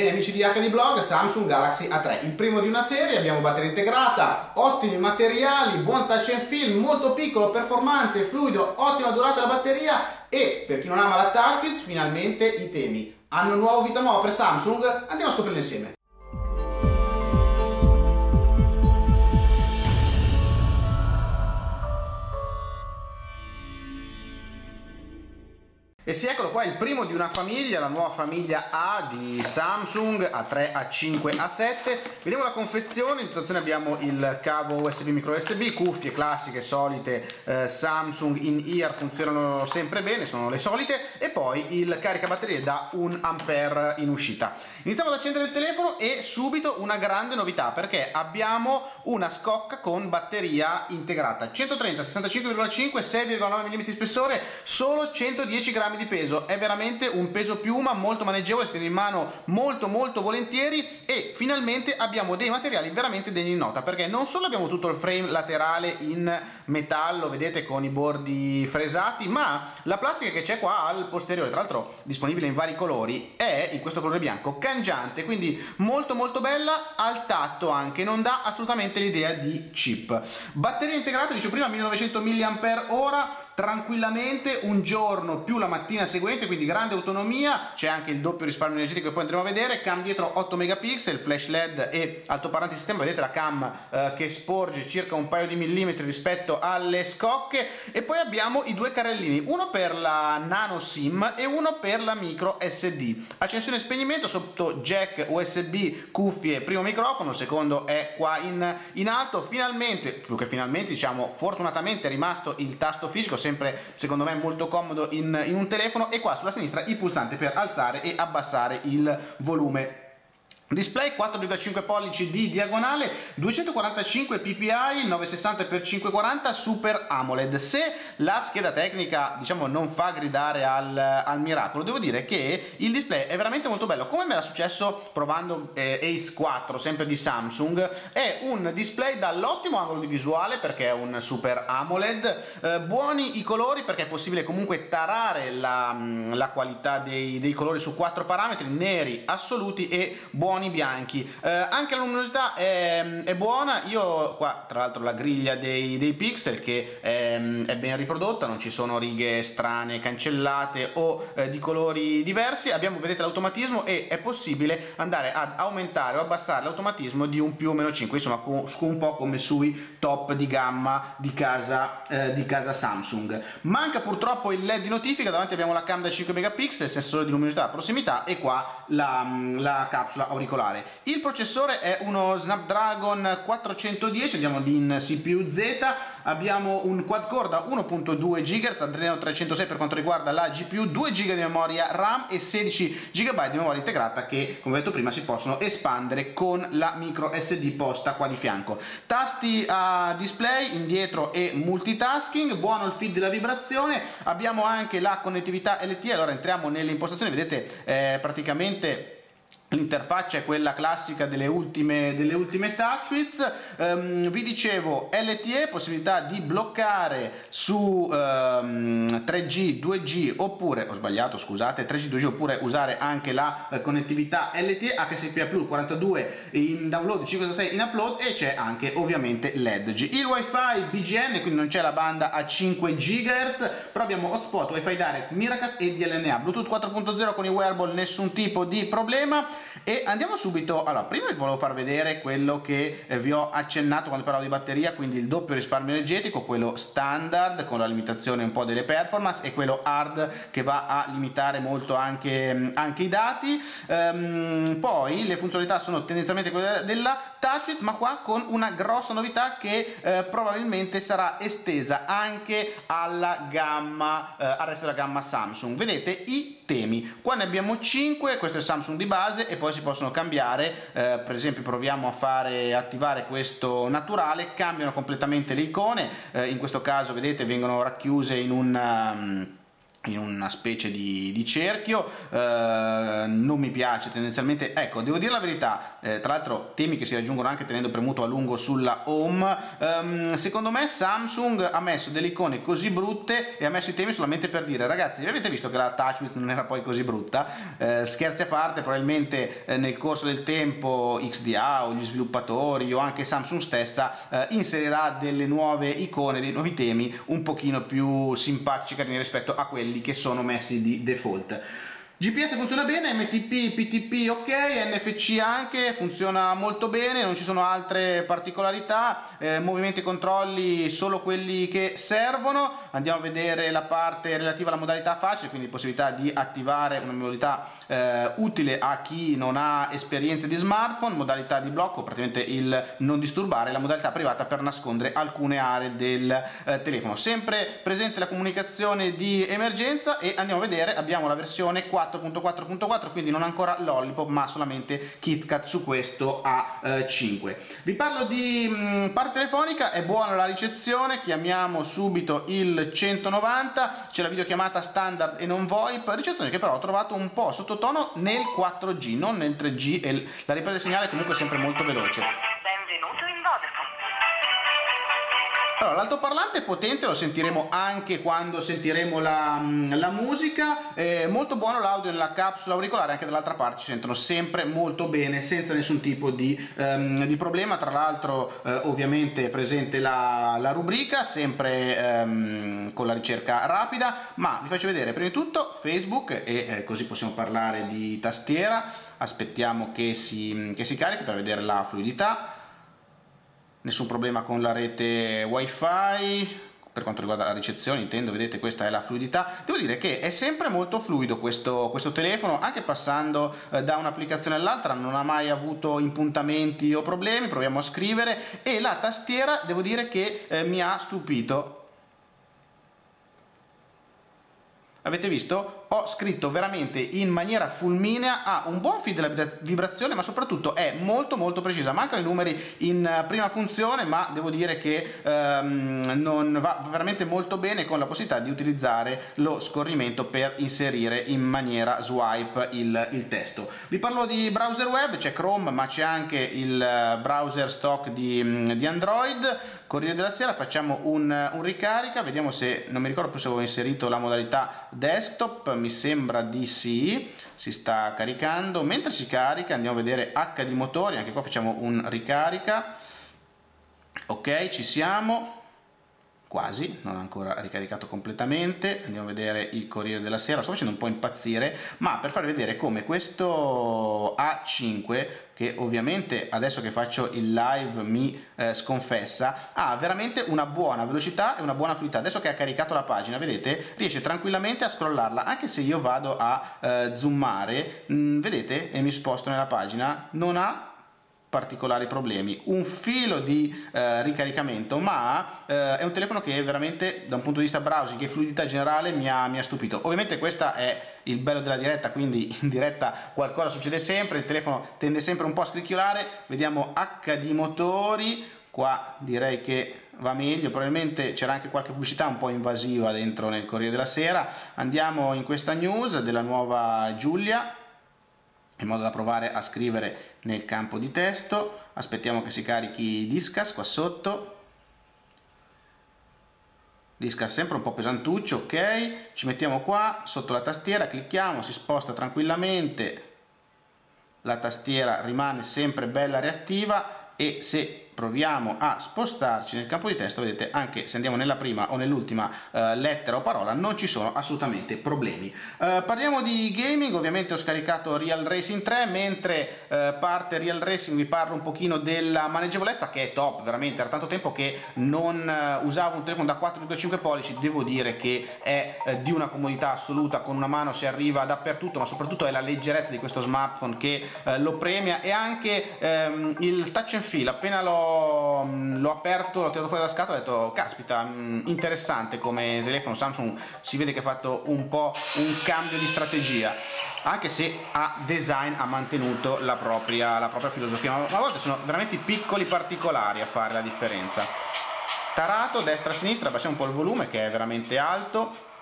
Bene amici di HD Blog, Samsung Galaxy A3, il primo di una serie, abbiamo batteria integrata, ottimi materiali, buon touch and feel, molto piccolo, performante, fluido, ottima durata della batteria e per chi non ama la TouchWiz finalmente i temi. Hanno nuovo vita nuova per Samsung? Andiamo a scoprirlo insieme. E sì, eccolo qua, il primo di una famiglia, la nuova famiglia A di Samsung, A3, A5, A7. Vediamo la confezione. In situazione abbiamo il cavo USB, micro USB, cuffie classiche, solite, Samsung in-ear, funzionano sempre bene, sono le solite, e poi il caricabatterie da 1 ampere in uscita. Iniziamo ad accendere il telefono e subito una grande novità, perché abbiamo una scocca con batteria integrata, 130, 65,5, 6,9 mm di spessore, solo 110 grammi di peso. È veramente un peso piuma molto maneggevole, si tiene in mano molto volentieri, e finalmente abbiamo dei materiali veramente degni di nota, perché non solo abbiamo tutto il frame laterale in metallo, vedete, con i bordi fresati, ma la plastica che c'è qua al posteriore, tra l'altro disponibile in vari colori, è in questo colore bianco cangiante, quindi molto bella, al tatto anche, non dà assolutamente l'idea di chip. Batteria integrata, dicevo prima, 1900 mAh, tranquillamente un giorno più la mattina seguente, quindi grande autonomia. C'è anche il doppio risparmio energetico che poi andremo a vedere, cam dietro 8 megapixel, flash LED e altoparlante sistema, vedete la cam che sporge circa un paio di millimetri rispetto alle scocche, e poi abbiamo i due carrellini, uno per la nano SIM e uno per la micro SD, accensione e spegnimento, sotto jack USB, cuffie, primo microfono, secondo è qua in alto. Finalmente, più che finalmente, diciamo fortunatamente, è rimasto il tasto fisico, sempre secondo me molto comodo in un telefono, e qua sulla sinistra il pulsante per alzare e abbassare il volume. Display 4,5 pollici di diagonale, 245 ppi, 960x540 Super AMOLED. Se la scheda tecnica, diciamo, non fa gridare al miracolo, devo dire che il display è veramente molto bello, come mi era successo provando Ace 4, sempre di Samsung. È un display dall'ottimo angolo di visuale, perché è un Super AMOLED, buoni i colori, perché è possibile comunque tarare la qualità dei colori su 4 parametri, neri assoluti e buoni bianchi. Anche la luminosità è buona. Io qua tra l'altro la griglia dei pixel che è ben riprodotta, non ci sono righe strane cancellate o di colori diversi. Abbiamo, vedete, l'automatismo, e è possibile andare ad aumentare o abbassare l'automatismo di un più o meno 5, insomma un po' come sui top di gamma di casa Samsung. Manca purtroppo il LED di notifica. Davanti abbiamo la cam da 5 megapixel, sensore di luminosità a prossimità, e qua la capsula auricolare. Il processore è uno Snapdragon 410, andiamo in CPU Z. Abbiamo un quad core da 1.2 GHz, Adreno 306 per quanto riguarda la GPU, 2 GB di memoria RAM e 16 GB di memoria integrata, che come detto prima si possono espandere con la micro SD posta qua di fianco. Tasti a display, indietro e multitasking, buono il feed della vibrazione. Abbiamo anche la connettività LTE. Allora entriamo nelle impostazioni, vedete praticamente l'interfaccia è quella classica delle ultime TouchWiz. Vi dicevo LTE, possibilità di bloccare su 3G, 2G, oppure, ho sbagliato, scusate, 3G, 2G, oppure usare anche la connettività LTE, HSPA+, 42 in download, 566 in upload, e c'è anche ovviamente l'EDG. Il wifi BGN, quindi non c'è la banda a 5 GHz, però abbiamo hotspot, wifi direct, Miracast e DLNA, Bluetooth 4.0 con i wearable, nessun tipo di problema. E andiamo subito. Allora, prima vi volevo far vedere quello che vi ho accennato quando parlavo di batteria, quindi il doppio risparmio energetico, quello standard con la limitazione un po' delle performance, e quello hard che va a limitare molto anche i dati. Poi le funzionalità sono tendenzialmente quelle della TouchWiz, ma qua con una grossa novità che probabilmente sarà estesa anche alla gamma, al resto della gamma Samsung. Vedete i temi, qua ne abbiamo 5, questo è Samsung di base, e poi si possono cambiare. Per esempio proviamo a attivare questo naturale, cambiano completamente le icone. In questo caso vedete vengono racchiuse in in una specie di cerchio, non mi piace tendenzialmente, ecco, devo dire la verità, tra l'altro temi che si raggiungono anche tenendo premuto a lungo sulla home. Secondo me Samsung ha messo delle icone così brutte e ha messo i temi solamente per dire: ragazzi, avete visto che la TouchWiz non era poi così brutta? Scherzi a parte, probabilmente nel corso del tempo XDA o gli sviluppatori o anche Samsung stessa inserirà delle nuove icone, dei nuovi temi un pochino più simpatici, carini rispetto a quelli che sono messi di default. GPS funziona bene, MTP, PTP ok, NFC anche, funziona molto bene, non ci sono altre particolarità, movimenti e controlli solo quelli che servono. Andiamo a vedere la parte relativa alla modalità facile, quindi possibilità di attivare una modalità utile a chi non ha esperienze di smartphone, modalità di blocco, praticamente il non disturbare, la modalità privata per nascondere alcune aree del telefono. Sempre presente la comunicazione di emergenza e andiamo a vedere, abbiamo la versione 4.4.4, quindi non ancora Lollipop ma solamente KitKat su questo A5. Vi parlo di parte telefonica, è buona la ricezione, chiamiamo subito il 190, c'è la videochiamata standard e non VoIP, ricezione che però ho trovato un po' sottotono nel 4G, non nel 3G, e la ripresa del segnale comunque è sempre molto veloce. Benvenuto in Vodafone. Allora, l'altoparlante è potente, lo sentiremo anche quando sentiremo la musica, molto buono l'audio nella capsula auricolare, anche dall'altra parte ci sentono sempre molto bene senza nessun tipo di problema. Tra l'altro ovviamente è presente la rubrica, sempre con la ricerca rapida, ma vi faccio vedere prima di tutto Facebook e così possiamo parlare di tastiera. Aspettiamo che si carichi per vedere la fluidità. Nessun problema con la rete wifi per quanto riguarda la ricezione, intendo, vedete, questa è la fluidità. Devo dire che è sempre molto fluido questo telefono, anche passando da un'applicazione all'altra non ha mai avuto impuntamenti o problemi. Proviamo a scrivere e la tastiera devo dire che mi ha stupito. Avete visto? Ho scritto veramente in maniera fulminea, ha un buon feed della vibrazione, ma soprattutto è molto precisa. Mancano i numeri in prima funzione, ma devo dire che non va veramente molto bene, con la possibilità di utilizzare lo scorrimento per inserire in maniera swipe il testo. Vi parlo di browser web, c'è Chrome ma c'è anche il browser stock di Android. Corriere della Sera, facciamo un ricarica, vediamo se, non mi ricordo più se avevo inserito la modalità desktop, mi sembra di sì, si sta caricando. Mentre si carica andiamo a vedere HD motori, anche qua facciamo un ricarica, ok, ci siamo. Quasi, non ha ancora ricaricato completamente. Andiamo a vedere il Corriere della Sera, sto facendo un po' impazzire, ma per farvi vedere come questo A5, che ovviamente adesso che faccio il live mi sconfessa, ha veramente una buona velocità e una buona fluidità. Adesso che ha caricato la pagina, vedete, riesce tranquillamente a scrollarla, anche se io vado a zoomare, vedete, e mi sposto nella pagina, non ha particolari problemi, un filo di ricaricamento, ma è un telefono che veramente da un punto di vista browsing e fluidità generale mi ha stupito. Ovviamente questo è il bello della diretta, quindi in diretta qualcosa succede sempre, il telefono tende sempre un po' a scricchiolare. Vediamo HD motori, qua direi che va meglio, probabilmente c'era anche qualche pubblicità un po' invasiva dentro nel Corriere della Sera. Andiamo in questa news della nuova Giulia, in modo da provare a scrivere nel campo di testo. Aspettiamo che si carichi Disqus qua sotto. Disqus sempre un po' pesantuccio, ok, ci mettiamo qua sotto la tastiera, clicchiamo, si sposta tranquillamente, la tastiera rimane sempre bella reattiva, e se proviamo a spostarci nel campo di testo, vedete, anche se andiamo nella prima o nell'ultima lettera o parola, non ci sono assolutamente problemi. Parliamo di gaming. Ovviamente ho scaricato Real Racing 3, mentre parte Real Racing vi parlo un pochino della maneggevolezza, che è top, veramente era tanto tempo che non usavo un telefono da 4,5 pollici, devo dire che è di una comodità assoluta, con una mano si arriva dappertutto, ma soprattutto è la leggerezza di questo smartphone che lo premia, e anche il touch and feel. Appena l'ho aperto, l'ho tirato fuori dalla scatola, ho detto caspita, interessante come telefono. Samsung si vede che ha fatto un po' un cambio di strategia, anche se a design ha mantenuto la propria filosofia, ma a volte sono veramente piccoli particolari a fare la differenza. Tarato destra sinistra, abbassiamo un po' il volume che è veramente alto.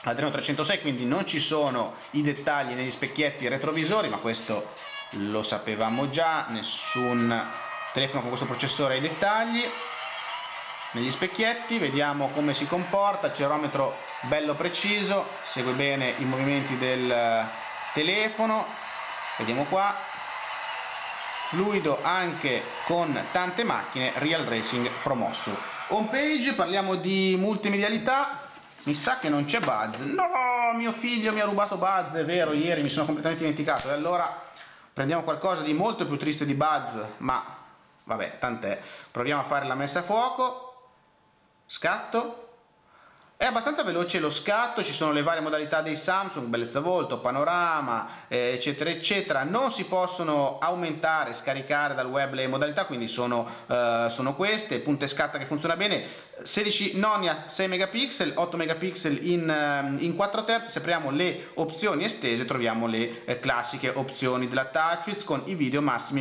Adreno 306, quindi non ci sono i dettagli negli specchietti retrovisori, ma questo lo sapevamo già, nessun telefono con questo processore ha i dettagli negli specchietti. Vediamo come si comporta, accelerometro bello preciso, segue bene i movimenti del telefono, vediamo qua, fluido anche con tante macchine, Real Racing promosso. Home page, parliamo di multimedialità. Mi sa che non c'è Buzz. No, mio figlio mi ha rubato Buzz, è vero, ieri mi sono completamente dimenticato. E allora prendiamo qualcosa di molto più triste di Buzz, ma vabbè, tant'è. Proviamo a fare la messa a fuoco. Scatto. È abbastanza veloce lo scatto, ci sono le varie modalità dei Samsung, bellezza volto, panorama, eccetera eccetera. Non si possono aumentare, scaricare dal web le modalità, quindi sono queste. Punta e scatta che funziona bene, 16 noni a 6 megapixel, 8 megapixel in 4 terzi. Se apriamo le opzioni estese troviamo le classiche opzioni della TouchWiz con i video massimi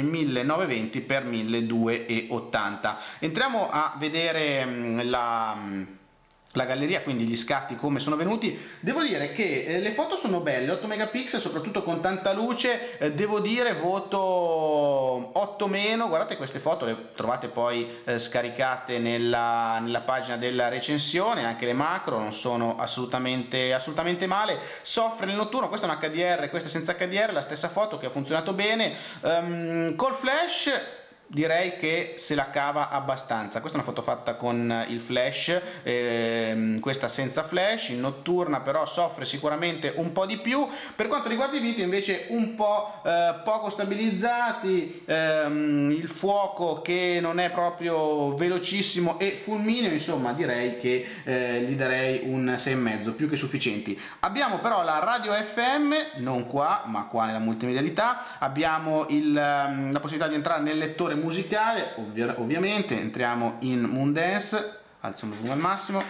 1920x1280. Entriamo a vedere la galleria, quindi gli scatti come sono venuti. Devo dire che le foto sono belle, 8 megapixel, soprattutto con tanta luce. Devo dire voto 8 meno. Guardate, queste foto le trovate poi scaricate nella pagina della recensione, anche le macro non sono assolutamente male. Soffre nel notturno, questa è un HDR, questa è senza HDR, la stessa foto che ha funzionato bene. Col flash direi che se la cava abbastanza. Questa è una foto fatta con il flash, questa senza flash. In notturna però soffre sicuramente un po' di più. Per quanto riguarda i video invece un po' poco stabilizzati, il fuoco che non è proprio velocissimo e fulmineo, insomma direi che gli darei un 6,5, più che sufficienti. Abbiamo però la radio FM, non qua ma qua nella multimedialità. Abbiamo la possibilità di entrare nel lettore musicale, ovviamente. Entriamo in Moondance, alziamo il volume al massimo.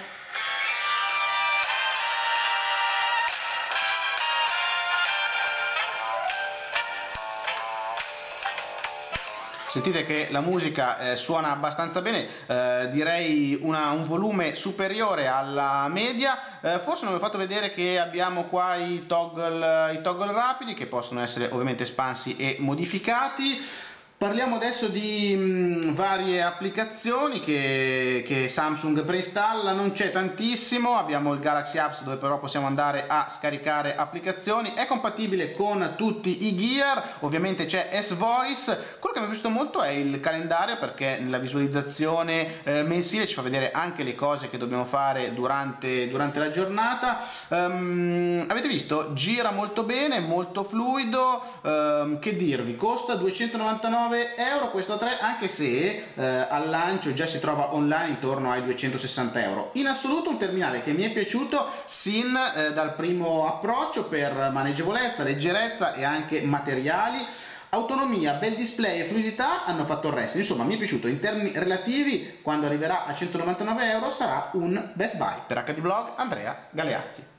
Sentite che la musica suona abbastanza bene, direi un volume superiore alla media. Forse non vi ho fatto vedere che abbiamo qua i toggle rapidi che possono essere ovviamente espansi e modificati. Parliamo adesso di varie applicazioni che Samsung preinstalla. Non c'è tantissimo, abbiamo il Galaxy Apps dove però possiamo andare a scaricare applicazioni. È compatibile con tutti i Gear, ovviamente c'è S-Voice. Quello che mi è piaciuto molto è il calendario, perché nella visualizzazione mensile ci fa vedere anche le cose che dobbiamo fare durante la giornata. Avete visto? Gira molto bene, molto fluido, che dirvi, costa 299 euro questo 3, anche se al lancio già si trova online intorno ai 260 euro. In assoluto un terminale che mi è piaciuto sin dal primo approccio, per maneggevolezza, leggerezza e anche materiali. Autonomia, bel display e fluidità hanno fatto il resto. Insomma, mi è piaciuto. In termini relativi, quando arriverà a 199 euro sarà un best buy. Per HD Blog, Andrea Galeazzi.